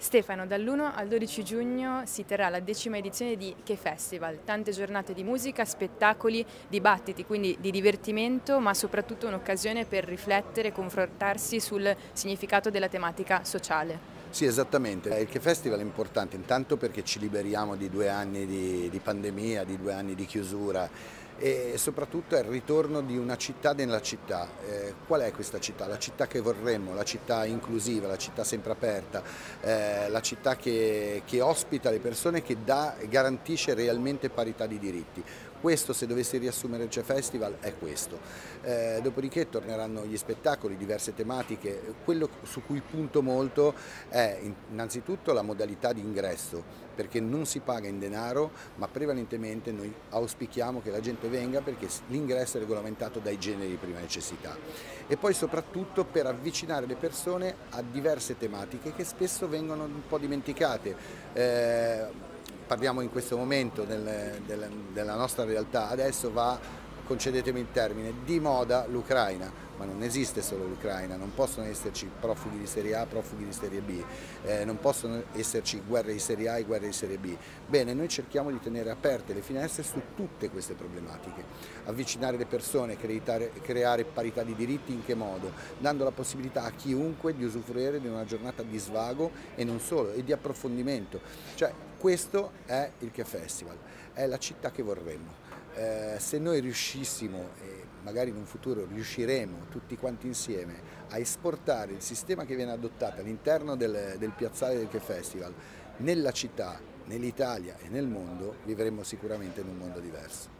Stefano, dall'1 al 12 giugno si terrà la 10ª edizione di Che Festival, tante giornate di musica, spettacoli, dibattiti, quindi di divertimento, ma soprattutto un'occasione per riflettere e confrontarsi sul significato della tematica sociale. Sì, esattamente. Il Che Festival è importante intanto perché ci liberiamo di 2 anni di pandemia, di 2 anni di chiusura e soprattutto è il ritorno di una città nella città. Qual è questa città? La città che vorremmo, la città inclusiva, la città sempre aperta, la città che ospita le persone, che garantisce realmente parità di diritti. Questo, se dovessi riassumere il C'è Festival, è questo. Dopodiché torneranno gli spettacoli, diverse tematiche. Quello su cui punto molto è innanzitutto la modalità di ingresso, perché non si paga in denaro, ma prevalentemente noi auspichiamo che la gente venga perché l'ingresso è regolamentato dai generi di prima necessità. E poi soprattutto per avvicinare le persone a diverse tematiche che spesso vengono un po' dimenticate. Parliamo in questo momento della nostra realtà, adesso va, concedetemi il termine, di moda l'Ucraina, ma non esiste solo l'Ucraina, non possono esserci profughi di serie A, profughi di serie B, non possono esserci guerre di serie A e guerre di serie B. Bene, noi cerchiamo di tenere aperte le finestre su tutte queste problematiche, avvicinare le persone, creare parità di diritti. In che modo? Dando la possibilità a chiunque di usufruire di una giornata di svago e non solo, e di approfondimento. Cioè, questo è il Che Festival, è la città che vorremmo. Se noi riuscissimo, e magari in un futuro riusciremo tutti quanti insieme, a esportare il sistema che viene adottato all'interno del piazzale del Che Festival nella città, nell'Italia e nel mondo, vivremmo sicuramente in un mondo diverso.